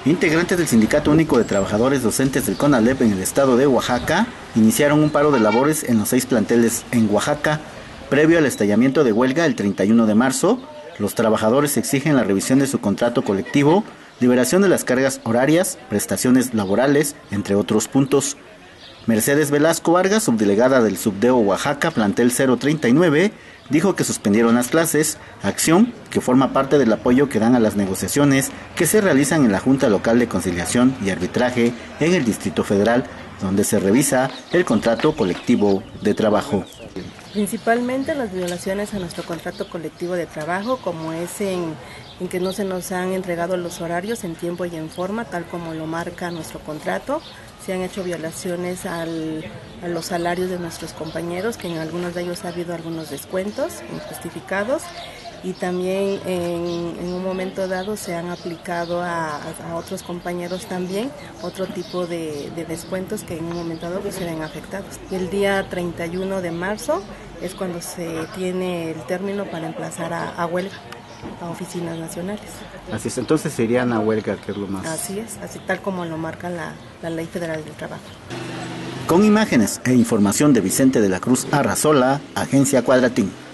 Integrantes del Sindicato Único de Trabajadores Docentes del CONALEP en el estado de Oaxaca iniciaron un paro de labores en los 6 planteles en Oaxaca. Previo al estallamiento de huelga el 31 de marzo, los trabajadores exigen la revisión de su contrato colectivo, liberación de las cargas horarias, prestaciones laborales, entre otros puntos. Mercedes Velasco Vargas, subdelegada del Subdeo Oaxaca, plantel 039, dijo que suspendieron las clases, acción que forma parte del apoyo que dan a las negociaciones que se realizan en la Junta Local de Conciliación y Arbitraje en el Distrito Federal, donde se revisa el contrato colectivo de trabajo. Principalmente las violaciones a nuestro contrato colectivo de trabajo, como es en que no se nos han entregado los horarios en tiempo y en forma, tal como lo marca nuestro contrato. Se han hecho violaciones a los salarios de nuestros compañeros, que en algunos de ellos ha habido algunos descuentos injustificados, y también en un momento dado se han aplicado a otros compañeros también otro tipo de descuentos que en un momento dado pues se ven afectados. El día 31 de marzo es cuando se tiene el término para emplazar a huelga a oficinas nacionales. Así es, entonces se irían a huelga, que es lo más... Así es, así tal como lo marca la Ley Federal del Trabajo. Con imágenes e información de Vicente de la Cruz Arrazola, Agencia Cuadratín.